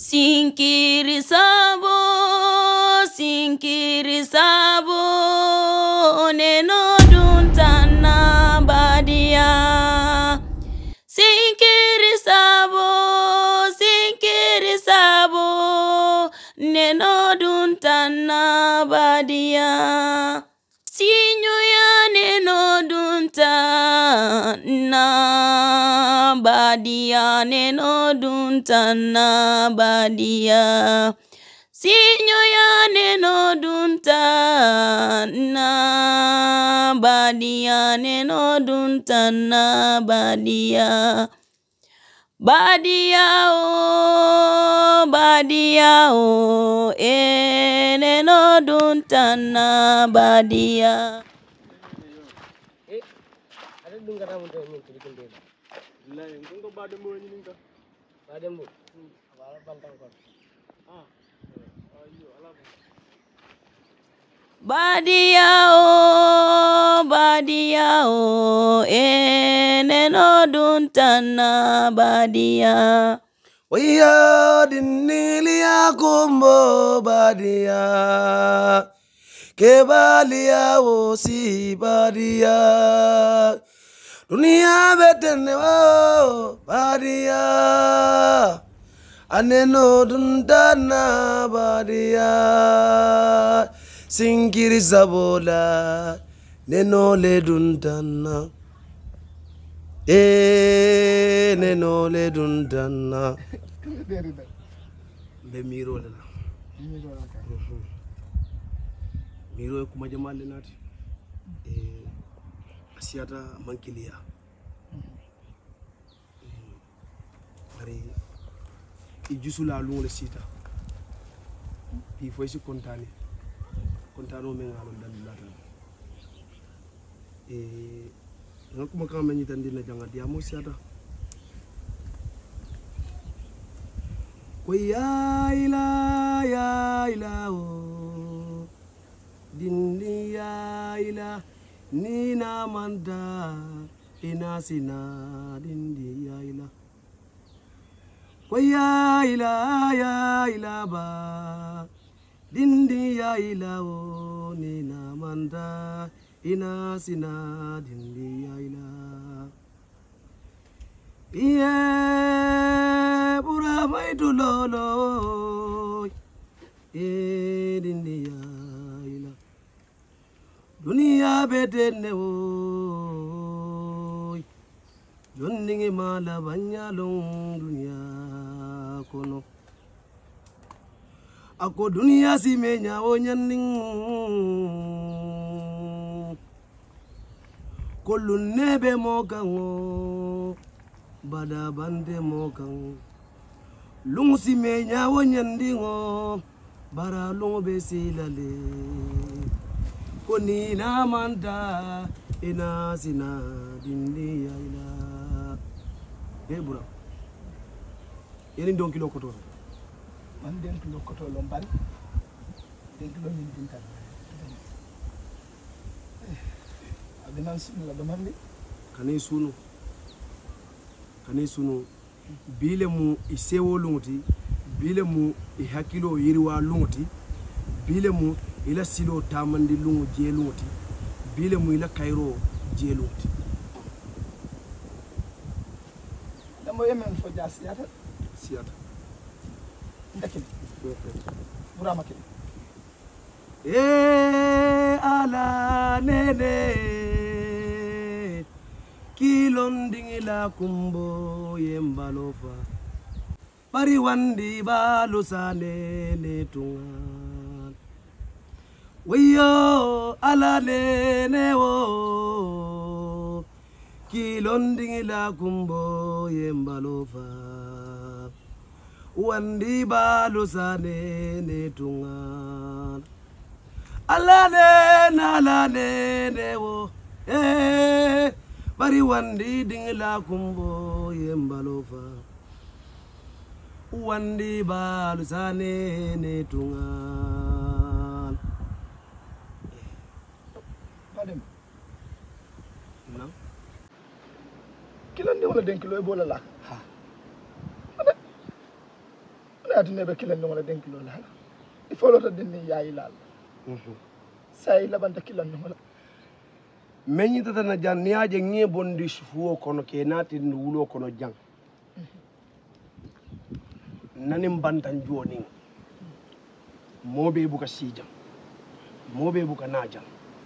Sinkiri sabo, neno duntana badia. Sinkiri sabo, neno duntana badia. Sinyoya neno duntana badia, neno duntana badia. Sinyoya neno duntana badia, neno duntana badia. Badia o, neno duntana badia. Ada dunga ramu tu ni tulikan dia. Lain, kau badembo ni ni kau. Badembo. Awal pantang kau. Ayo, alam. Badia o, neno duntana badia. Oya dinilia kumbo badia, kebalia o si badia, dunia betene o badia, aneno duntana badia, singiri zabola, neno le duntana. Neno le duntana. Be miro le la. Miro kuma jamal le nati. Asiata mankilia. Ari ijusula lungo le sita. Bi foi si kontani. Kontano me ngalo dalilata. Aku makan menyitan dina jangan dia siapa? Ya ila o, dindi ya ila, nina manda, inasina dindi ya ila. Ya ila ba, dindi ya ila o, nina manda. Ina sina dindi aila iye pura mai tulolo dindi aila dunia betene o jonningi mala banyalong dunia kono ako dunia si menya o nyanning Kolun nebe mokango bada bande mokang lungsi me nyawo nyandingo bara lungo be silale koni na manda ina sina dindi ya ila bura yeni don kilo koto Man den kilo koto lombal. Den kilo min dintal. Adenan sunu la domandi. Kane sunu bile mu isewo lunguti bile mu ihakilo yiriwa lunguti bile mu ila silo tamandi lungu je lunguti bile mu ila kairo je lunguti damo yemen fo jasiyata siyata ndakin burama ke ala nene kilondingila kumbo yembalofa bari wandi balu sane ne tungan wayo ala nene wo kilondingila kumbo yembalofa wandi balu sane ne tungan ala nene wo bari wandi dingla kumbo yembalofa wandi balu sane ne tungan Badem. na Kilo ndi wala den kilo ebola la. atine be kilan ngala den kilo la il faut lo to den yayi lal say la banta kilan ngala meññi tata na jan ni aje nge bondi fuwo kono ke nati wulo kono jang nani mbantan joni mobe buka sijam mobe buka najam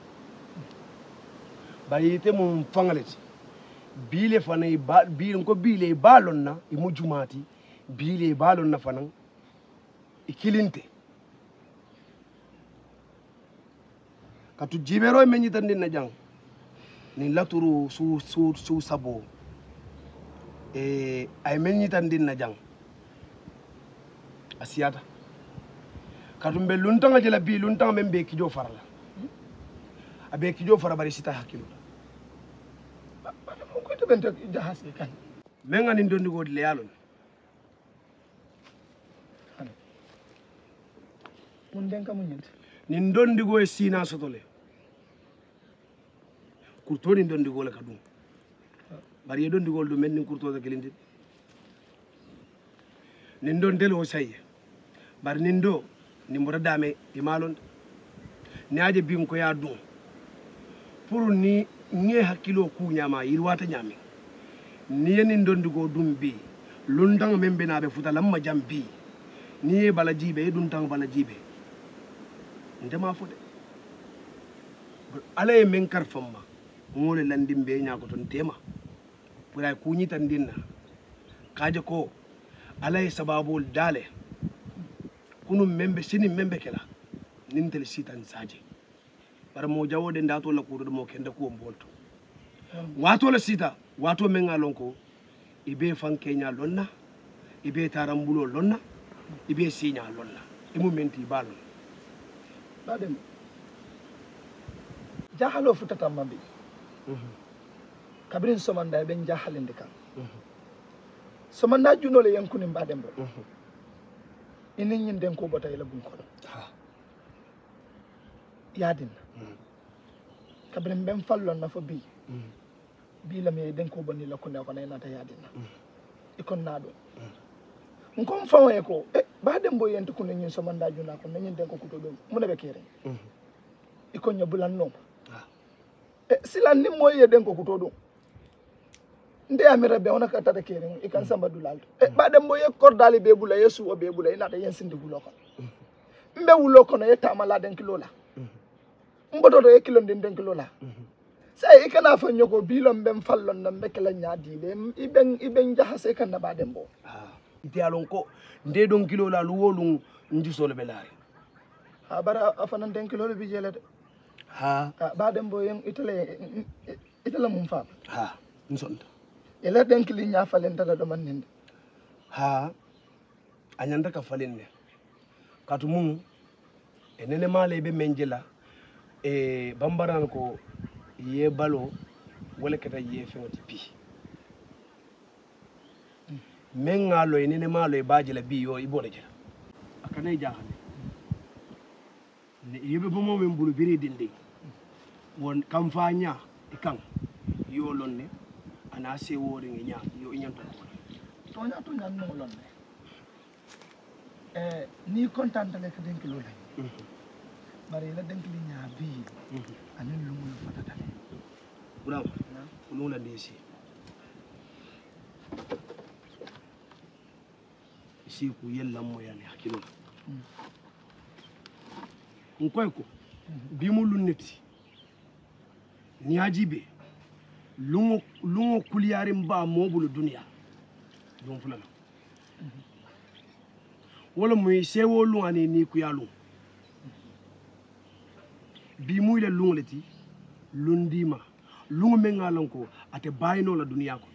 bayite mum fangaleti bile fanay ba bile ko bile balon na e mujumati bile balon na fanan e kilinte katu jibero meññi tan na jang ni laturu su sabo ay meññi tan na jang asiyata katu be luntanga jela bi luntanga men be kijo farala abe kijo fara bari sita hakilo ko to benta jahas e kan men ngani dondi godi le yalon mun den kam ñent ni dondi go e sina sotole kurtoni dondi go le kadum bari dondi go do men ni kurto da gelindi ni don delo saye bari ni ndo ni mbora dame e malon ni aje bin ko ya dum pour ni nge hakilo ku nyama yirwata nyami ni yeni dondigo dum bi lundang membe na be futa lamma jambi ni bala jibe dun tang bala jibe ndema fode ale men kar famma ngole landim be nya ko ton tema pura ku nyi tan dinna kaje ko alay sababul dale kunu membe sini membe kala nintel sitan saje bara mo jawode ndato la kudo mo kende ko mbolto wato la sita wato men ngalon ko ibe fankenya lonna ibe tarambulo lonna ibe sinya lonna imu menti balon badem jahalo futata mambi kabrin somanda ben jahalinde kan somanda junole yankuni badem bo inin nyin den ko bota ila bun ko yadin kabrin ben fallon na fo bi bi la me den ko bonni la ko ne ko na ta yadin ikon nado ngom fawe ko badem bo yent ko nyin somanda juna ko nyin den ko kuto do mu ne be kere ikon nyabulan no silan ni moye den ko kuto do nde amira be wona ka tata kere ikan samba dulal badem bo ye kordali be bula yesu o be bula ina ta yensin dugulo ko mbe wulo ko no yeta mala den kilo la mboto do ekilo den kilo la say ikana fa nyoko bilom bem fallon na mekela nyaadi le iben jahase kan na badem bo iti alon ko nde don kilo la lu wolu njusole be laari ha bara afanan den kilo bi jele de ha badem bo yen itele mum fa ha nsonta ele den kili nya falen tala do man ninde ha anyanda ka falen ne katu mum enene male be menjela bambaran ko ye balo wala kata ye fengati pi men ngalo enene malo e bajela bi yo ibole jela akane jahale ne yebe bomo men bulu biri dinde won kam fanya e kan yo lonne ana se wori ngi nya yo nyanta to nya no lonne ni content le ka den kilo la bari la den kili nya bi anen lu mu fatata Bravo. Unaona desi. Isi ku yella mo yani hakilo. Nkoyko bimu luneti. Ni ajibe. Lungo kuliyari mba mobulu dunia. Don fulana. Wala mu sewo luani ni ku yalu. Bimu ile lungo leti lundima. Lungu menga lanko ate bayino la dunia ko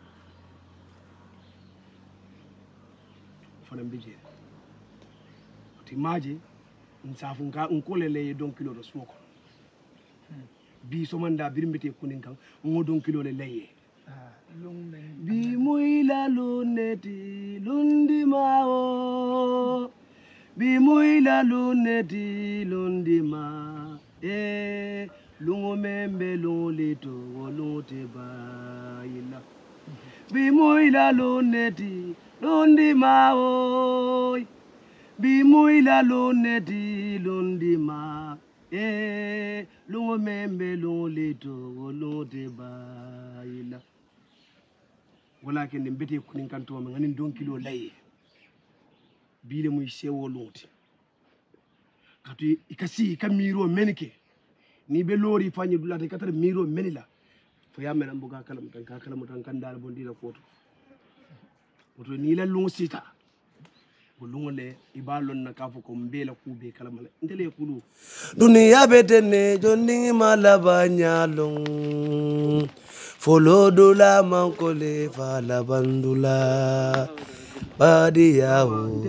fana mbije ati maji nsafu nka nkole le don kilo do suko bi so manda birmbete kunin kan ngo don kilo le leye bi muila luneti lundi mao bi muila luneti lundi ma lungo membe lolito wolote bayila bi moila luneti lundi ma oy bi muy la luneti lundi ma lungo membe lungo leto lunde bayila walakin mbete kunin kanto ma ngani don kilo laye bile muy sewo lunti katu ikasi ikamiro menike ni be lori fanyi dulata katar miro menila fo ya mena mbuga kala mutan kandal bondi la foto oto ni la lungo sita ko lungo le ibalon na kafo ko mbela kube kala mala ndele kulu dunia betene jonni mala banyalong folo dola mankole fala bandula badiyawo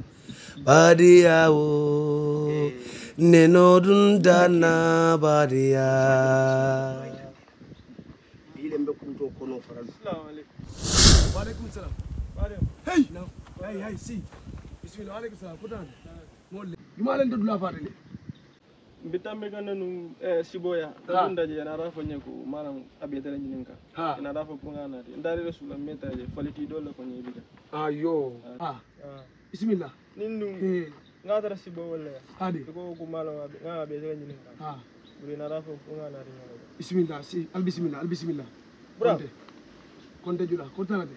neno dundana badiya ile mbe kunto kono faral assalamu alaikum wa alaikum salam hey hey si bismillah alaikum salam kutan molle jumalen to dula fatale bitambe kananu siboya ndaje na rafa nyeku manam abetele nyininka ina rafa pungana ndari rasula metaje faliti dole ko nyibika ayo bismillah ninnu ngadara sibo wala hadi ko ko malo nga abetele nyininka buri na rafa pungana ringa bismillah si al bismillah bra konte jula kontanate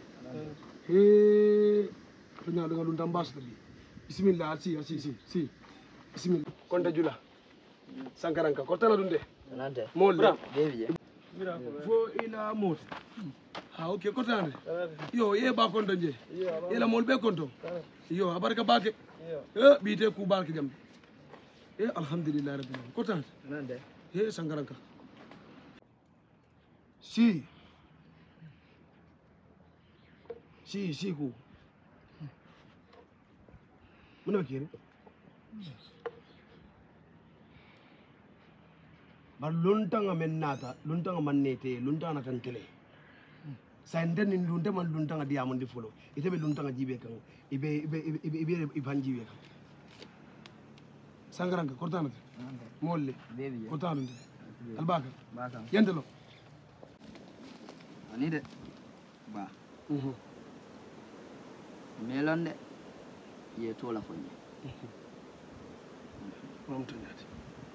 to nyaado ngalun tambas tabi bismillah si bismillah konte jula sankaranka kontana dunde nante molle deviye fo ila mot okay kontana yo ye ba konto je ila mol be konto yo abarka bake bite ku barke jam alhamdulillah rabbil alamin kontana nante sankaranka si ku muna kire bar luntanga men nata luntanga mannete luntanga tan tele sa ndeni lunte man luntanga diamondi folo itebe luntanga jibe kan ibe ibanjibe kan sangaranga kortana molle kortana albaka yendelo ani de ba melonde ye tola fonye mamtanyati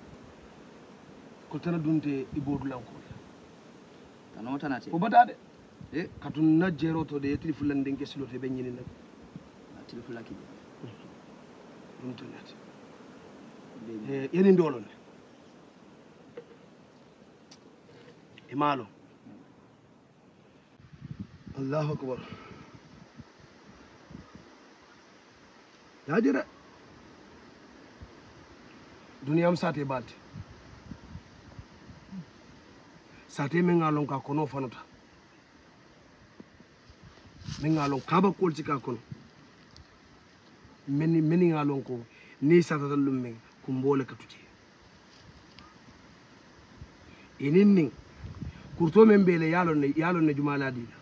ko tana dunte ibodu lanko tano tanati o batade katun na jero to de tilfulan den keslo te benyini nak tilfulaki mamtanyati yeni ndolon imalo Allahu akbar yajira duniyam sate balte sate men ngalon ka kono fanuta men ngalon kaba kolti ka kono meni ngalon ko ni sata dallum men ko mbole ka tuti eninni kurto men bele yalon ne jumala dina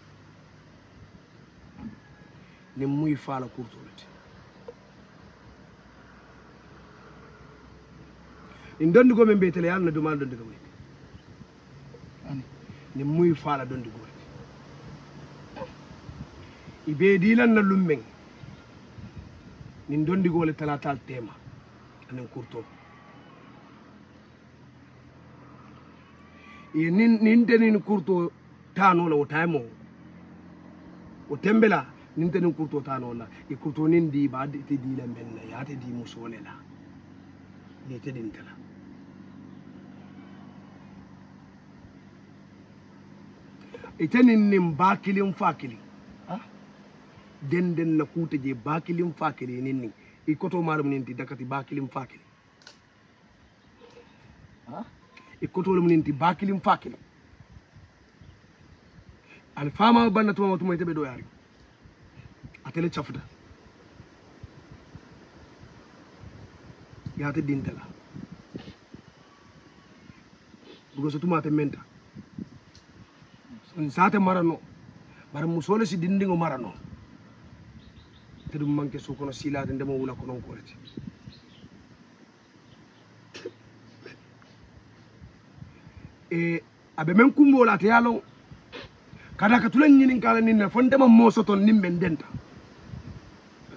ne muy fala kurto lati in dondi go men betele yalon ne jumala dondi go ne muy fala dondi go ibe dilan na lummen nin dondi go le talatal tema anen kurto nin tenin kurto tano la o taymo o tembela nin tenin kurto tano la e kurto nin di ba de di la menna ya te di musole la ne te din tala e tenin nin bakilin fakili den na kute je bakilin fakili nin e koto marum nin di dakati bakilin fakili e kotol mun inti bakilim fakil al fama banna to mo tebe do yari atele chafuta yaate dintala bugo so tumate menta son sate marano bar musole si dindingo marano te dum manke su kono silade ndemo wula ko non ko reti abe men kumbola te yalo kada ka tulen nyinin kala ninna fonde ma moso ton nimbe denta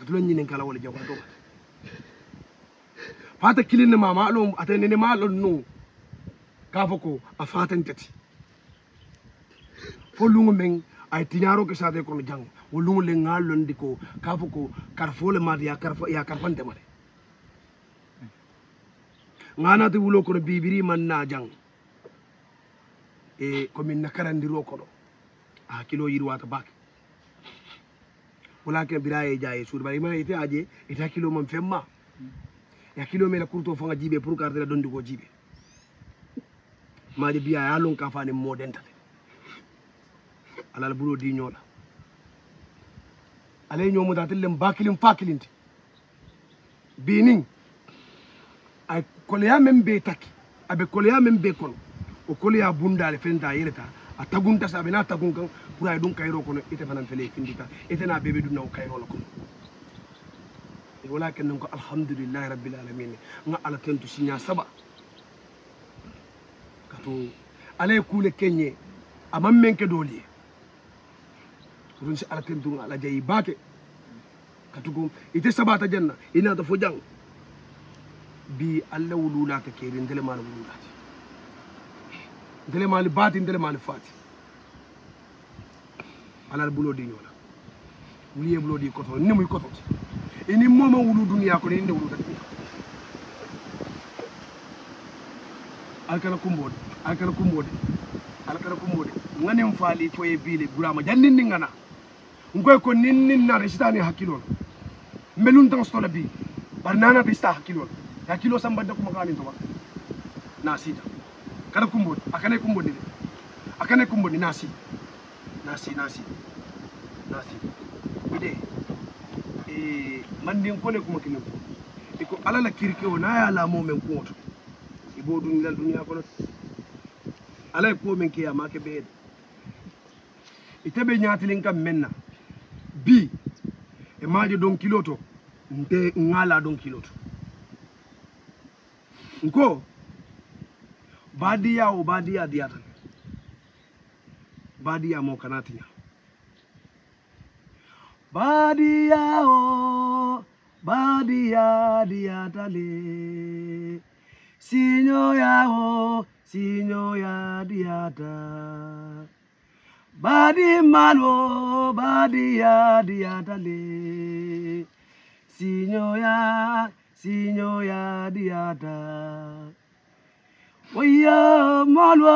katulon nyinin kala wala jago to fata kilin ma malum atene ne malum no ka foko a fatan tati fo lungu men ay tiñaro ke sade ko jang wo lungu le ngalon diko ka foko karfole ma ya karfante mare ngana te wulo ko bibiri man na jang e ko min nakarandiro ko do a kilo yirwata bak wala ke biraye jaye sur bari ma ite aje ita kilo man femma ya kilo me la kurto fanga jibe pour garder la dondi ko jibe maje biya ya lon ka fane mo dentate alal bulo di ñola alay ñomu datel bakilin fakilinti binin ay kolya membe taki abe kolya membe kono o kolya bundale fenta yereta a tagunta sabe na tagun kan pour ay dun kayro kono ite fanan fele findita ite na bebe dun na kayro la kono walakin ko alhamdulillah rabbil alamin nga ala tentu sinya saba kato alay kule kenye amam menke doli run si ala tentu ala jayi bake katugo ite sabata janna ina to fojang bi alla wulula ta kere ndele mal wulula ndele mal bati ndele mal fati ala bulo di ñola wuliye bulo di koto ni muy koto ini moma wulu dunya ko ni ndewulu tak alkana kumbode ngani mfali foye bile burama jannindi ngana ngoy ko ninnin na resitani hakilol melun tan stola bi bar nana resta hakilo sambadde ko makani to ba nasita kana kumbode akane kumbode nasi ide mandin kone kuma kinin iko alala kirke o na ya la mo men ko to ibo dun la dunya ko alay ko men ke ya make be itebe nyaatilin kam menna bi e maaje don kiloto nte ngala don kiloto nko badia diatan badia mo kanatinya badia diatale sinyo ya diata badi malo badia diatale sinyo ya diata oya malo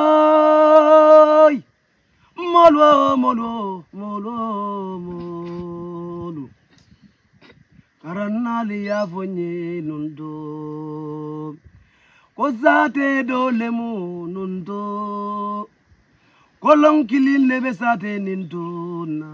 karannali ya fonye nundo kozate dole mu nundo kolon kilin lebe sate nintona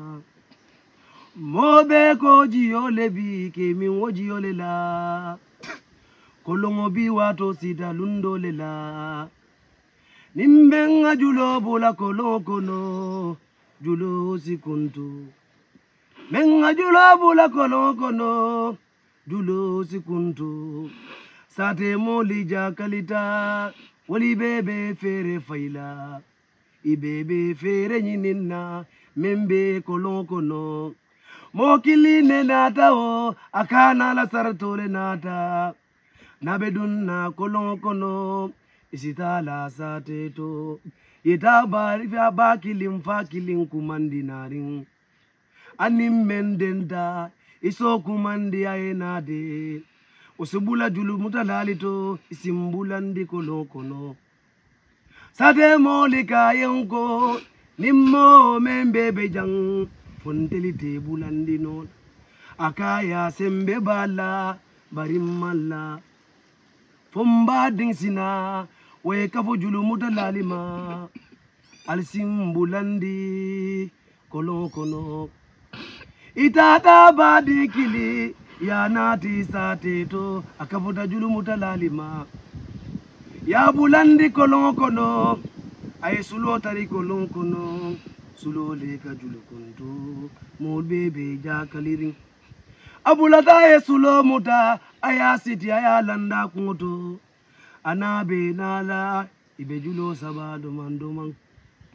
mobe ko jiyole bi ke min wojiyole la kolon obi wato sita lundo le la nimbenga julo bula kolon kono julo sikuntu menga julo bula kolon kono julo sikuntu sate moli jakalita wali bebe fere faila ibebe fere nyininna membe kolon kono mokili ne nata o akana la sartole nata nabedunna kolon kono isitala sate to itabari fa bakilin fakilin kumandinarin anim mendenda iso kumandi ayenade usubula julu mutalalito isimbulandi kono sate molika yenko nimmo membebe jang fontelite bulandi non akaya sembe bala barimalla fomba dingsina we kafu julu mutalalima alsimbulandi kono itata badi kili ya nati sate to akafuta julu mutalalima ya bulandi kono ay sulo tari kono sulo le ka julu kuntu mo bebe jakalirin abulata ye sulo muta aya siti aya landa kunto anabe nala ibe julo sabado mandoman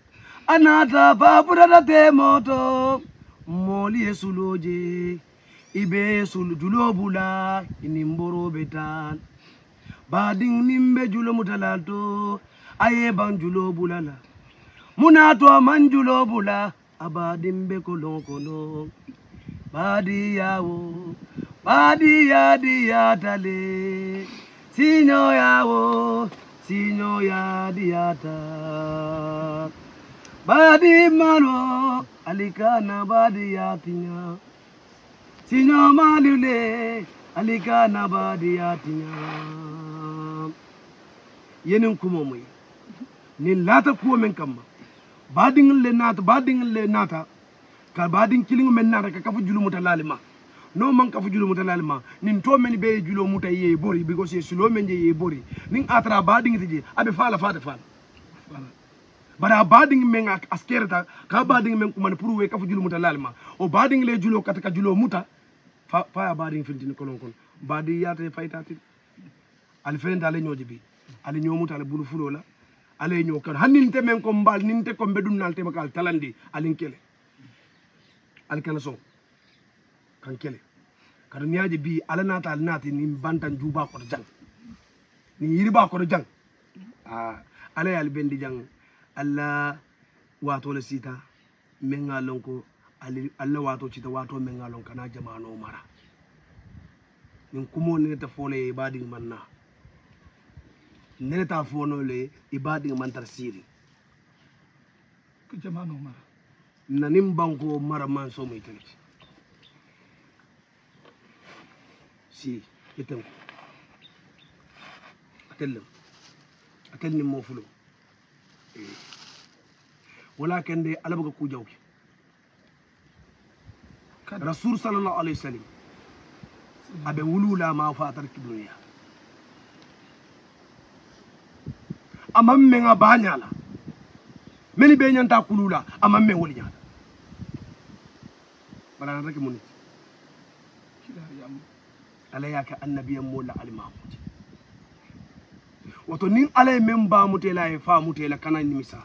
anata babura te moto moli ye suloje ibe sul julo bula inimboro betal bading nimbe julo mutalalto aye ban julo bulala munato man julo bula abadimbe kolon kolon badiyawo badiya diyatale sinyo yawo sinyo ya diyata badi malo alikana badi yatinya sinyo malule alikana badi yatinya yenin kumo moy nin lata kuwo men kamma bading le nata ka bading kilingo men nata ka kafu julu mutalalima no man kafu julu mutalalima nin to men be julu muta ye bori because ye sulo men ye bori nin atra bading tije abe fala bara bading men askerta ka bading men kuma pour we kafu julu mutalalima o bading le julo kataka julo muta fa bading fintini kolon kon badi yate faytati al fenda le nyoji bi al nyomuta al bulu fulola ale ñoo kan haninte men ko mbal ninte ko bedum nalte makal talandi alin kele al kana so kan kele kada nyaaje bi ala nata al nati ni bantan juba ko jang ni yiri ba ko jang ala al bendi jang alla wato le sita men ngalon ko alla wato cita wato men ngalon kana jamano mara nin kumo ni ta fole badi manna neta fono le ibadi mantar siri ko jamano mara nanim banko mara man so muy tele si etem atelni mo fulo wala kende alabaga ku jawki rasul sallallahu alaihi wasallam abe wulula ma fatar ki dunya amam menga banyala meni be nyanta kulula amam men woli nyata bana rek munit ala yaka annabiyan mola al-mahmud wato nin alay men ba mutela e fa mutela kana nimisa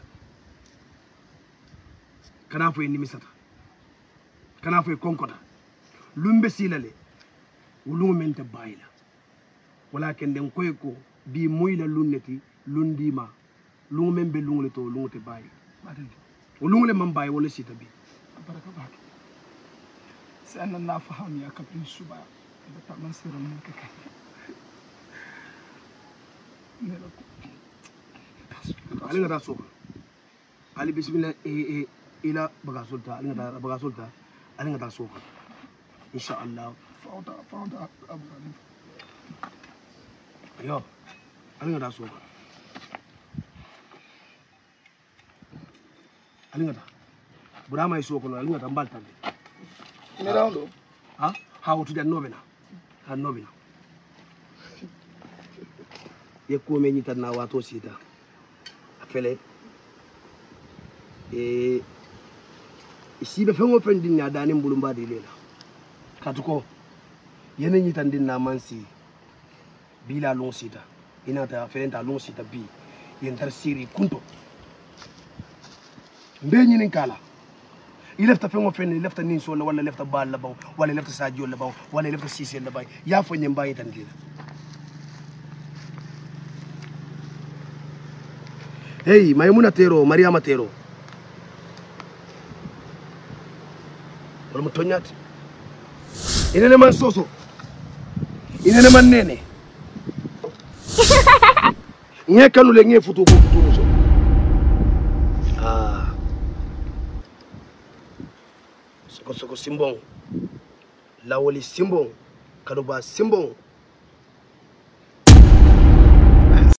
kana fo nimisata kana fo konkota lumbe silale wulungu men te bayila walakin den koy ko bi moyla lunneti lundima lungu men be lungu le to lungu te bayi lungu le man bayi wala sita bi baraka baki sai nan na fahimi ya kafin su ba da ta man sirrin mun kake ne la ko ali ngata so ali bismillah ila baga sulta ali ngata so insha Allah fauda abu zalim yo ali ngata so ali ngata burama iso ko ali ngata mbaltande ne rawndo ha wutu jan nobena ye ko me nyita na wato sita afele isibe fengo fendi na dani mbulumba de lela katuko yene nyita ndina mansi bila long sita inata felenta long sita bi yentar siri kunto mbe nyinin kala ilefta fengo fenni lefta nin so wala lefta bal la baw wala lefta sadio la baw wala lefta sisi la bay ya fo nyem bayi tan dina hey maymuna tero mariama tero wala mo tonyati inene man soso inene man nene nge kanu le nge futu ko futu so soko simbong lawoli simbong kaduba simbong